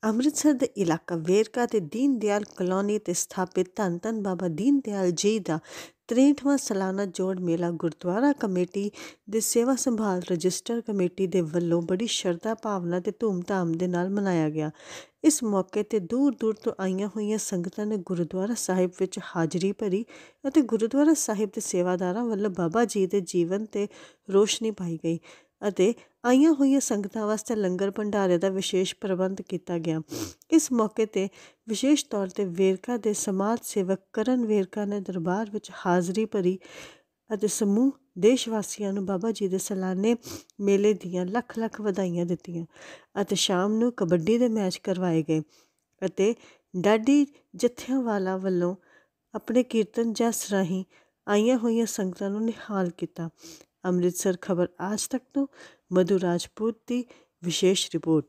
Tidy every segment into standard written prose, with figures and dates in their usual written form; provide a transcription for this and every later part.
ਅੰਮ੍ਰਿਤਸਰ ਦੇ ਇਲਾਕਾ ਵੇਰਕਾ ਤੇ ਦੀਨ ਦਿਆਲ ਕਲੋਨੀ ਤੇ ਸਥਾਪਿਤ ਧੰਨ ਧੰਨ ਬਾਬਾ ਦੀਨ ਦਿਆਲ ਜੀ ਦਾ 63ਵਾਂ ਸਾਲਾਨਾ ਜੋੜ ਮੇਲਾ ਗੁਰਦੁਆਰਾ ਕਮੇਟੀ ਦੇ ਸੇਵਾ ਸੰਭਾਲ ਰਜਿਸਟਰ ਕਮੇਟੀ ਦੇ ਵੱਲੋਂ ਬੜੀ ਸ਼ਰਧਾ ਭਾਵਨਾ ਤੇ ਧੂਮਧਾਮ ਦੇ ਨਾਲ ਮਨਾਇਆ ਗਿਆ। ਇਸ ਮੌਕੇ ਤੇ ਦੂਰ ਦੂਰ ਤੋਂ ਆਈਆਂ ਹੋਈਆਂ ਸੰਗਤਾਂ ਨੇ ਗੁਰਦੁਆਰਾ ਸਾਹਿਬ ਵਿੱਚ ਹਾਜ਼ਰੀ ਭਰੀ ਅਤੇ ਗੁਰਦੁਆਰਾ ਸਾਹਿਬ ਦੇ ਸੇਵਾਦਾਰਾਂ ਵੱਲੋਂ ਬਾਬਾ ਜੀ ਦੇ ਜੀਵਨ ਤੇ ਰੋਸ਼ਨੀ ਪਾਈ ਗਈ ਅਤੇ ਆਈਆਂ ਹੋਈਆਂ ਸੰਗਤਾਂ ਵਾਸਤੇ ਲੰਗਰ ਭੰਡਾਰੇ ਦਾ ਵਿਸ਼ੇਸ਼ ਪ੍ਰਬੰਧ ਕੀਤਾ ਗਿਆ। ਇਸ ਮੌਕੇ ਤੇ ਵਿਸ਼ੇਸ਼ ਤੌਰ ਤੇ ਵੇਰਕਾ ਦੇ ਸਮਾਜ ਸੇਵਕ ਕਰਨ ਵੇਰਕਾ ਨੇ ਦਰਬਾਰ ਵਿੱਚ ਹਾਜ਼ਰੀ ਭਰੀ ਅਤੇ ਸਮੂਹ ਦੇਸ਼ ਵਾਸੀਆਂ ਨੂੰ ਬਾਬਾ ਜੀ ਦੇ ਸਾਲਾਨੇ ਮੇਲੇ ਦੀਆਂ ਲੱਖ ਲੱਖ ਵਧਾਈਆਂ ਦਿੱਤੀਆਂ ਅਤੇ ਸ਼ਾਮ ਨੂੰ ਕਬੱਡੀ ਦੇ ਮੈਚ ਕਰਵਾਏ ਗਏ ਅਤੇ ਡਾਡੀ ਜੱਥਿਆਂ ਵਾਲਾ ਵੱਲੋਂ ਆਪਣੇ ਕੀਰਤਨ ਜਸ ਰਾਹੀਂ ਆਈਆਂ ਹੋਈਆਂ ਸੰਗਤਾਂ ਨੂੰ ਨਿਹਾਲ ਕੀਤਾ। ਅੰਮ੍ਰਿਤਸਰ ਖਬਰ ਆਜ ਤੱਕ ਤੋਂ ਮਧੂ ਰਾਜਪੂਤ ਦੀ ਵਿਸ਼ੇਸ਼ ਰਿਪੋਰਟ।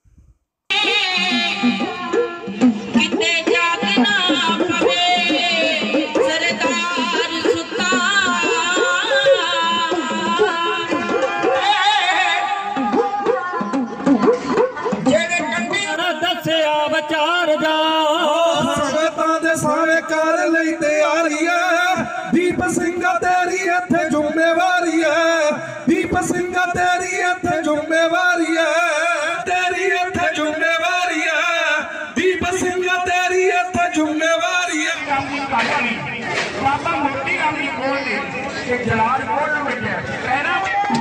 ਦੀਪ ਸਿੰਘਾ ਤੇਰੀ ਇੱਥੇ ਜ਼ਿੰਮੇਵਾਰੀ ਹੈ, ਦੀਪ ਸਿੰਘਾ ਤੇਰੀ ਇੱਥੇ ਜ਼ਿੰਮੇਵਾਰੀ ਹੈ, ਤੇਰੀ ਇੱਥੇ ਜ਼ਿੰਮੇਵਾਰੀ ਹੈ, ਦੀਪ ਸਿੰਘਾ ਤੇਰੀ ਇੱਥੇ ਜ਼ਿੰਮੇਵਾਰੀ ਹੈ। ਬਾਬਾ ਮੋਤੀ ਰਾਮ ਦੀ ਕੋਲ ਦੇ ਕਿ ਜਲਾਲ ਕੋਲ ਨੂੰ ਬੈਠਿਆ ਕਹਿਣਾ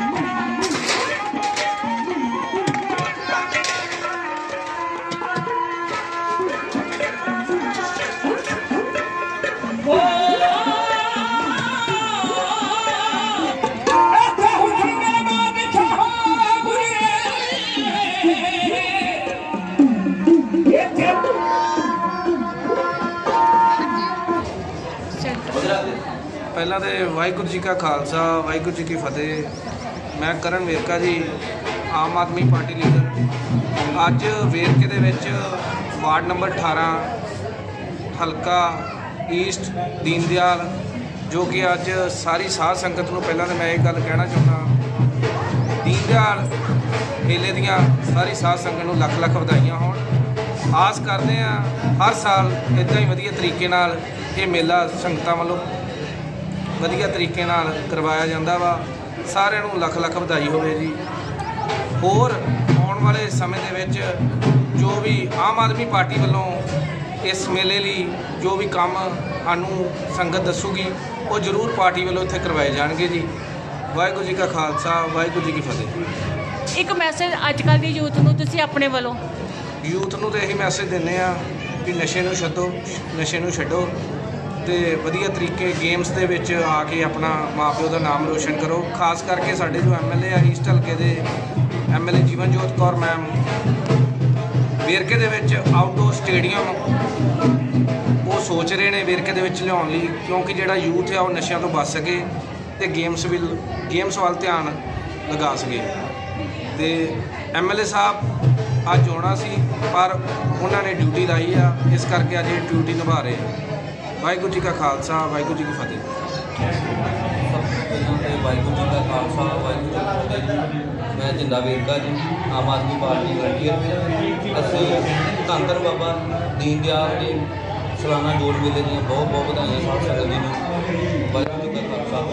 ਪਹਿਲਾਂ ਤਾਂ ਵਾਹਿਗੁਰੂ ਜੀ ਕਾ ਖਾਲਸਾ ਵਾਹਿਗੁਰੂ ਜੀ ਕੀ ਫਤਿਹ। ਮੈਂ ਕਰਨ ਵੇਰਕਾ ਜੀ, ਆਮ ਆਦਮੀ ਪਾਰਟੀ ਲੀਡਰ। ਅੱਜ ਵੇਰਕੇ ਦੇ ਵਿੱਚ ਵਾਰਡ ਨੰਬਰ 18 ਹਲਕਾ ਈਸਟ ਦੀਨ ਦਿਆਲ, ਜੋ ਕਿ ਅੱਜ ਸਾਰੀ ਸਾਧ ਸੰਗਤ ਨੂੰ ਪਹਿਲਾਂ ਤਾਂ ਮੈਂ ਇਹ ਗੱਲ ਕਹਿਣਾ ਚਾਹੁੰਦਾ, ਦੀਨ ਦਿਆਲ ਮੇਲੇ ਦੀਆਂ ਸਾਰੀ ਸਾਧ ਸੰਗਤ ਨੂੰ ਲੱਖ ਲੱਖ ਵਧਾਈਆਂ ਹੋਣ। ਆਸ ਕਰਦੇ ਹਾਂ ਹਰ ਸਾਲ ਇੱਦਾਂ ਹੀ ਵਧੀਆ ਤਰੀਕੇ ਨਾਲ ਇਹ ਮੇਲਾ ਸੰਗਤਾਂ ਵੱਲੋਂ ਵਧੀਆ ਤਰੀਕੇ ਨਾਲ ਕਰਵਾਇਆ ਜਾਂਦਾ ਵਾ। ਸਾਰਿਆਂ ਨੂੰ ਲੱਖ ਲੱਖ ਵਧਾਈ ਹੋਵੇ ਜੀ। ਹੋਰ ਆਉਣ ਵਾਲੇ ਸਮੇਂ ਦੇ ਵਿੱਚ ਜੋ ਵੀ ਆਮ ਆਦਮੀ ਪਾਰਟੀ ਵੱਲੋਂ ਇਸ ਮੇਲੇ ਲਈ ਜੋ ਵੀ ਕੰਮ ਸਾਨੂੰ ਸੰਗਤ ਦੱਸੂਗੀ ਉਹ ਜ਼ਰੂਰ ਪਾਰਟੀ ਵੱਲੋਂ ਇੱਥੇ ਕਰਵਾਏ ਜਾਣਗੇ ਜੀ। ਵਾਹਿਗੁਰੂ ਜੀ ਕਾ ਖਾਲਸਾ ਵਾਹਿਗੁਰੂ ਜੀ ਕੀ ਫਤਿਹ। ਇੱਕ ਮੈਸੇਜ ਅੱਜ ਕੱਲ੍ਹ ਦੀ ਯੂਥ ਨੂੰ ਤੁਸੀਂ ਆਪਣੇ ਵੱਲੋਂ? ਯੂਥ ਨੂੰ ਤਾਂ ਇਹੀ ਮੈਸੇਜ ਦਿੰਦੇ ਆ ਕਿ ਨਸ਼ੇ ਨੂੰ ਛੱਡੋ ਅਤੇ ਵਧੀਆ ਤਰੀਕੇ ਗੇਮਸ ਦੇ ਵਿੱਚ ਆ ਕੇ ਆਪਣਾ ਮਾਂ ਪਿਓ ਦਾ ਨਾਮ ਰੋਸ਼ਨ ਕਰੋ। ਖਾਸ ਕਰਕੇ ਸਾਡੇ ਜੋ MLA ਆ ਈਸਟ ਹਲਕੇ ਦੇ MLA ਜੀਵਨਜੋਤ ਕੌਰ ਮੈਮ ਵੇਰਕੇ ਦੇ ਵਿੱਚ ਆਊਟਡੋਰ ਸਟੇਡੀਅਮ ਉਹ ਸੋਚ ਰਹੇ ਨੇ ਵੇਰਕੇ ਦੇ ਵਿੱਚ ਲਿਆਉਣ ਲਈ, ਕਿਉਂਕਿ ਜਿਹੜਾ ਯੂਥ ਆ ਉਹ ਨਸ਼ਿਆਂ ਤੋਂ ਬਚ ਸਕੇ ਅਤੇ ਗੇਮਸ ਵੱਲ ਧਿਆਨ ਲਗਾ ਸਕੇ। ਅਤੇ MLA ਸਾਹਿਬ ਅੱਜ ਆਉਣਾ ਸੀ ਪਰ ਉਹਨਾਂ ਨੇ ਡਿਊਟੀ ਲਾਈ ਆ, ਇਸ ਕਰਕੇ ਅੱਜ ਇਹ ਡਿਊਟੀ ਨਿਭਾ ਰਹੇ ਆ। ਵਾਹਿਗੁਰੂ ਜੀ ਕਾ ਖਾਲਸਾ ਵਾਹਿਗੁਰੂ ਜੀ ਕੀ ਫਤਿਹ। ਵਾਹਿਗੁਰੂ ਜੀ ਕਾ ਖਾਲਸਾ ਵਾਹਿਗੁਰੂ ਜੀ ਕੀ ਫਤਿਹ। ਮੈਂ ਜਿੰਦਾ ਵੇਰਕਾ ਜੀ, ਆਮ ਆਦਮੀ ਪਾਰਟੀ ਵਲੰਟੀਅਰ। ਅਸੀਂ ਧੰਨ ਧੰਨ ਬਾਬਾ ਦੀਨ ਦਿਆਲ ਦੇ ਸਾਲਾਨਾ ਜੋੜ ਮੇਲੇ ਦੀਆਂ ਬਹੁਤ ਬਹੁਤ ਵਧਾਈਆਂ ਸਾਧ ਸੰਗਤ ਜੀ ਨੂੰ। ਵਾਹਿਗੁਰੂ ਜੀ ਕਾ ਖਾਲਸਾ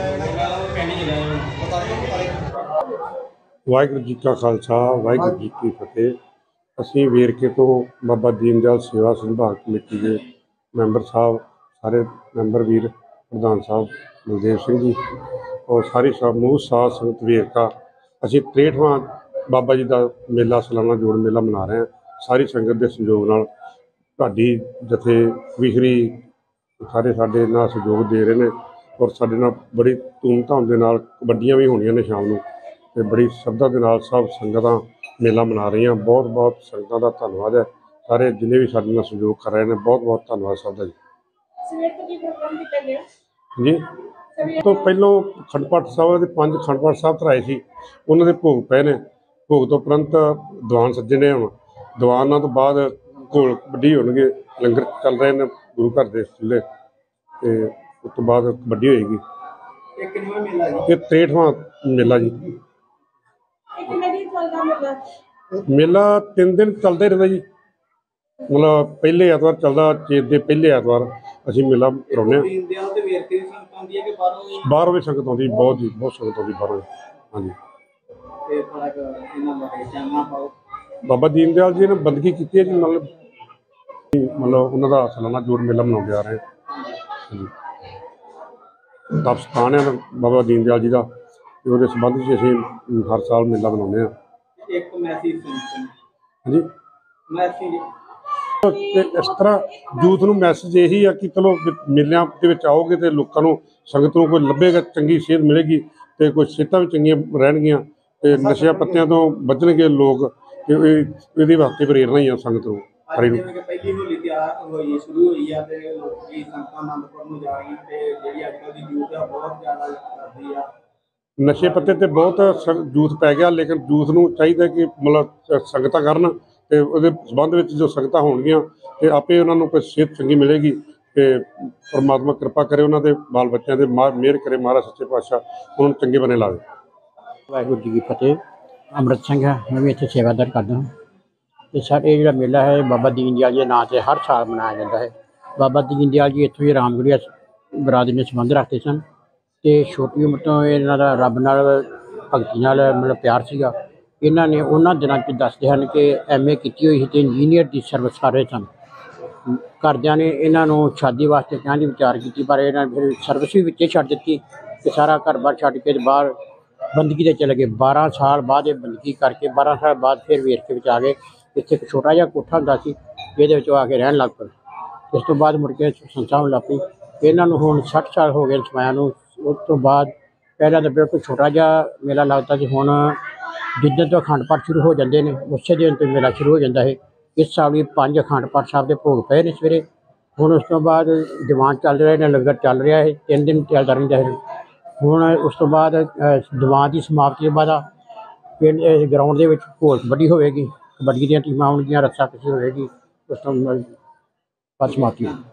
ਵਾਹਿਗੁਰੂ ਜੀ ਕਾ ਖਾਲਸਾ ਵਾਹਿਗੁਰੂ ਜੀ ਕੀ ਫਤਿਹ। ਅਸੀਂ ਵੇਰਕੇ ਤੋਂ ਬਾਬਾ ਦੀਨ ਦਿਆਲ ਸੇਵਾ ਸੰਭਾਲ ਕਮੇਟੀ ਦੇ ਮੈਂਬਰ ਸਾਹਿਬ, ਸਾਰੇ ਮੈਂਬਰ ਵੀਰ, ਪ੍ਰਧਾਨ ਸਾਹਿਬ ਬਲਦੇਵ ਸਿੰਘ ਜੀ ਔਰ ਸਾਰੀ ਸਮੂਹ ਸਾਧ ਸੰਗਤ ਵੇਰਕਾ, ਅਸੀਂ 63ਵਾਂ ਬਾਬਾ ਜੀ ਦਾ ਮੇਲਾ ਸਾਲਾਨਾ ਜੋੜ ਮੇਲਾ ਮਨਾ ਰਹੇ ਹਾਂ। ਸਾਰੀ ਸੰਗਤ ਦੇ ਸਹਿਯੋਗ ਨਾਲ ਢਾਡੀ ਜਥੇ ਵਿਖਰੀ ਸਾਰੇ ਸਾਡੇ ਨਾਲ ਸਹਿਯੋਗ ਦੇ ਰਹੇ ਨੇ ਔਰ ਸਾਡੇ ਨਾਲ ਬੜੀ ਧੂਮਧਾਮ ਦੇ ਨਾਲ ਕਬੱਡੀਆਂ ਵੀ ਹੋਣੀਆਂ ਨੇ ਸ਼ਾਮ ਨੂੰ ਅਤੇ ਬੜੀ ਸ਼ਰਧਾ ਦੇ ਨਾਲ ਸਭ ਸੰਗਤਾਂ ਮੇਲਾ ਮਨਾ ਰਹੀਆਂ। ਬਹੁਤ ਬਹੁਤ ਸੰਗਤਾਂ ਦਾ ਧੰਨਵਾਦ ਹੈ। ਸਾਰੇ ਜਿੰਨੇ ਵੀ ਸਾਡੇ ਨਾਲ ਸਹਿਯੋਗ ਕਰ ਰਹੇ ਨੇ ਬਹੁਤ ਬਹੁਤ ਧੰਨਵਾਦ ਸਭ ਦਾ ਜੀ। ਜੀ ਤੋਂ ਪਹਿਲਾਂ ਅਖੰਡ ਪਾਠ ਸਾਹਿਬ ਦੇ 5 ਅਖੰਡ ਪਾਠ ਸਾਹਿਬ ਧਰਾਏ ਸੀ, ਉਹਨਾਂ ਦੇ ਭੋਗ ਪਏ ਨੇ। ਭੋਗ ਤੋਂ ਉਪਰੰਤ ਦੀਵਾਨ ਸੱਜੇ ਨੇ। ਹੁਣ ਦੀਵਾਨਾਂ ਤੋਂ ਬਾਅਦ ਘੋਲ ਕਬੱਡੀ ਹੋਣਗੇ, ਲੰਗਰ ਚੱਲ ਰਹੇ ਨੇ ਗੁਰੂ ਘਰ ਦੇ ਚੁੱਲ੍ਹੇ, ਅਤੇ ਉਸ ਤੋਂ ਬਾਅਦ ਕਬੱਡੀ ਹੋਏਗੀ। ਇਹ 63ਵਾਂ ਮੇਲਾ ਜੀ। ਮੇਲਾ 3 ਦਿਨ ਚੱਲਦਾ ਹੀ ਰਹਿੰਦਾ ਜੀ। ਮਤਲਬ ਪਹਿਲੇ ਐਤਵਾਰ ਚੱਲਦਾ, ਚੇਤ ਦੇ ਪਹਿਲੇ ਐਤਵਾਰ ਅਸੀਂ ਮੇਲਾ ਕਰਾਉਂਦੇ ਹਾਂ। ਦੀਨ ਦਿਆਲ ਤੇ ਵੇਰਕੇ ਦੀ ਸੰਗਤ ਆਉਂਦੀ ਹੈ ਕਿ ਬਾਹਰੋਂ ਵੀ? ਬਾਹਰੋਂ ਵੀ ਸੰਗਤ ਆਉਂਦੀ, ਬਹੁਤ ਸੰਗਤ ਆਉਂਦੀ ਬਾਹਰੋਂ। ਹਾਂਜੀ, ਤੇ ਥੋੜਾ ਇਹਨਾਂ ਬਾਰੇ ਚਾਨਣਾ ਪਾਓ। ਬਾਬਾ ਦੀਨ ਦਿਆਲ ਜੀ ਨੇ ਬੰਦਗੀ ਕੀਤੀ ਹੈ ਜੀ, ਮਤਲਬ ਉਹਨਾਂ ਦਾ ਸਾਲਾਨਾ ਜੋੜ ਮੇਲਾ ਮਨਾਉਂਦੇ ਆ ਰਹੇ। ਹਾਂਜੀ, ਤਪ ਸਥਾਨ ਹੈ ਬਾਬਾ ਦੀਨ ਦਿਆਲ ਜੀ ਦਾ, ਤੇ ਉਹਦੇ ਸੰਬੰਧ 'ਚ ਅਸੀਂ ਹਰ ਸਾਲ ਮੇਲਾ ਮਨਾਉਂਦੇ ਹਾਂ। ਇੱਕ ਮੈਸੇਜ ਸੁਣੋ। ਹਾਂਜੀ, ਮੈਸੇਜ ਤੇ ਇਸ ਤਰ੍ਹਾਂ ਯੂਥ ਨੂੰ ਮੈਸੇਜ ਇਹੀ ਆ ਕਿ ਚਲੋ ਮੇਲਿਆਂ ਦੇ ਵਿੱਚ ਆਓਗੇ ਤੇ ਲੋਕਾਂ ਨੂੰ, ਸੰਗਤ ਨੂੰ ਕੋਈ ਲੱਭੇਗਾ, ਚੰਗੀ ਸੇਧ ਮਿਲੇਗੀ ਤੇ ਕੋਈ ਸਿਹਤਾਂ ਵੀ ਚੰਗੀਆਂ ਰਹਿਣਗੀਆਂ ਤੇ ਨਸ਼ਿਆਂ ਪੱਤਿਆਂ ਤੋਂ ਬਚਣਗੇ ਲੋਕ। ਤੇ ਇਹਦੇ ਵਾਸਤੇ ਪ੍ਰੇਰਨਾ ਹੀ ਆ ਸੰਗਤ ਨੂੰ ਹਰੀ ਨੂੰ। ਜਿਵੇਂ ਕਿ ਪਹਿਲੀ ਹੋਲੀ ਤਿਆਰ ਹੋਈ ਸ਼ੁਰੂ ਹੋਈ ਆ ਤੇ ਲੋਕੀ ਸੰਗਤਾਂ ਆਨੰਦਪੁਰ ਨੂੰ ਜਾ ਰਹੀਆਂ ਤੇ ਜਿਹੜੀ ਅੱਜ ਕੱਲ੍ਹ ਦੀ ਯੂਥ ਆ ਬਹੁਤ ਜ਼ਿਆਦਾ ਕਰਦੀ ਆ ਨਸ਼ੇ ਪੱਤੇ ਤੇ ਬਹੁਤ ਯੂਥ ਪੈ ਗਿਆ, ਲੇਕਿਨ ਯੂਥ ਨੂੰ ਚਾਹੀਦਾ ਕਿ ਮਤਲਬ ਸੰਗਤਾਂ ਕਰਨ ਤੇ ਉਹਦੇ ਸੰਬੰਧ ਵਿੱਚ ਜੋ ਸੰਗਤਾਂ ਹੋਣਗੀਆਂ ਤੇ ਆਪੇ ਉਹਨਾਂ ਨੂੰ ਕੋਈ ਸਿਹਤ ਚੰਗੀ ਮਿਲੇਗੀ ਤੇ ਪਰਮਾਤਮਾ ਕਿਰਪਾ ਕਰੇ ਉਹਨਾਂ ਦੇ ਬਾਲ ਬੱਚਿਆਂ ਦੇ, ਮਿਹਰ ਕਰੇ ਮਹਾਰਾਜ ਸੱਚੇ ਪਾਤਸ਼ਾਹ ਉਹਨਾਂ ਨੂੰ ਚੰਗੇ ਬਣੇ ਲਾਵੇ। ਵਾਹਿਗੁਰੂ ਜੀ ਕੀ ਫਤਿਹ। ਅੰਮ੍ਰਿਤ ਸਿੰਘ ਹੈ, ਮੈਂ ਵੀ ਇੱਥੇ ਸੇਵਾਦਾਰ ਕਰਦਾ ਹਾਂ। ਅਤੇ ਸਾਡੇ ਜਿਹੜਾ ਮੇਲਾ ਹੈ ਬਾਬਾ ਦੀਨ ਦਿਆਲ ਜੀ ਦੇ ਨਾਂ 'ਤੇ ਹਰ ਸਾਲ ਮਨਾਇਆ ਜਾਂਦਾ ਹੈ। ਬਾਬਾ ਦੀਨ ਦਿਆਲ ਜੀ ਇੱਥੋਂ ਹੀ ਰਾਮਗੜ੍ਹੀਆ ਬਰਾਦਰੀ ਨਾਲ ਸੰਬੰਧ ਰੱਖਦੇ ਸਨ ਅਤੇ ਛੋਟੀ ਉਮਰ ਤੋਂ ਇਹਨਾਂ ਦਾ ਰੱਬ ਨਾਲ ਭਗਤੀ ਨਾਲ ਮਤਲਬ ਪਿਆਰ ਸੀਗਾ। ਇਹਨਾਂ ਨੇ ਉਹਨਾਂ ਦਿਨਾਂ 'ਚ ਦੱਸਦੇ ਹਨ ਕਿ MA ਕੀਤੀ ਹੋਈ ਸੀ ਅਤੇ ਇੰਜੀਨੀਅਰ ਦੀ ਸਰਵਿਸ ਕਰ ਰਹੇ ਸਨ। ਘਰਦਿਆਂ ਨੇ ਇਹਨਾਂ ਨੂੰ ਸ਼ਾਦੀ ਵਾਸਤੇ ਕਹਿਣ ਦੀ ਵਿਚਾਰ ਕੀਤੀ, ਪਰ ਇਹਨਾਂ ਨੇ ਫਿਰ ਸਰਵਿਸ ਵੀ ਵਿੱਚੇ ਛੱਡ ਦਿੱਤੀ ਅਤੇ ਸਾਰਾ ਘਰ-ਬਾਰ ਛੱਡ ਕੇ ਬਾਹਰ ਬੰਦਗੀ 'ਤੇ ਚਲੇ ਗਏ। 12 ਸਾਲ ਬਾਅਦ ਇਹ ਬੰਦਗੀ ਕਰਕੇ 12 ਸਾਲ ਬਾਅਦ ਫਿਰ ਵੇਰਕੇ ਵਿੱਚ ਆ ਗਏ। ਇੱਥੇ ਇੱਕ ਛੋਟਾ ਜਿਹਾ ਕੋਠਾ ਹੁੰਦਾ ਸੀ ਜਿਹਦੇ ਵਿੱਚ ਉਹ ਆ ਕੇ ਰਹਿਣ ਲੱਗ ਪਏ। ਇਸ ਤੋਂ ਬਾਅਦ ਮੁੜ ਕੇ ਸੰਸਥਾ ਹੋਣ ਲੱਗ ਪਈ। ਇਹਨਾਂ ਨੂੰ ਹੁਣ 60 ਸਾਲ ਹੋ ਗਏ ਸਮਾਇਆ ਨੂੰ। ਉਸ ਤੋਂ ਬਾਅਦ ਪਹਿਲਾਂ ਤਾਂ ਬਿਲਕੁਲ ਛੋਟਾ ਜਿਹਾ ਮੇਲਾ ਲੱਗਦਾ ਸੀ, ਹੁਣ ਜਿੱਦਣ ਤੋਂ ਅਖੰਡ ਪਾਠ ਸ਼ੁਰੂ ਹੋ ਜਾਂਦੇ ਨੇ ਉਸੇ ਦਿਨ ਤੋਂ ਮੇਲਾ ਸ਼ੁਰੂ ਹੋ ਜਾਂਦਾ ਹੈ। ਇਸ ਸਾਲ ਵੀ 5 ਅਖੰਡ ਪਾਠ ਸਾਹਿਬ ਦੇ ਭੋਗ ਪਏ ਨੇ ਸਵੇਰੇ। ਹੁਣ ਉਸ ਤੋਂ ਬਾਅਦ ਦੀਵਾਨ ਚੱਲ ਰਹੇ ਨੇ, ਲੰਗਰ ਚੱਲ ਰਿਹਾ ਹੈ, 3 ਦਿਨ ਚੱਲਦਾ ਰਹਿੰਦਾ ਹੈ। ਹੁਣ ਉਸ ਤੋਂ ਬਾਅਦ ਦੀਵਾਨ ਦੀ ਸਮਾਪਤੀ ਤੋਂ ਬਾਅਦ ਪਿੰਡ ਗਰਾਊਂਡ ਦੇ ਵਿੱਚ ਘੋਲ ਕਬੱਡੀ ਹੋਵੇਗੀ, ਕਬੱਡੀ ਦੀਆਂ ਟੀਮਾਂ ਆਉਣਗੀਆਂ, ਰੱਸਾ ਕਸ਼ੀ ਹੋਵੇਗੀ। ਉਸ ਤੋਂ ਬਾਅਦ ਸਮਾਪਤੀ।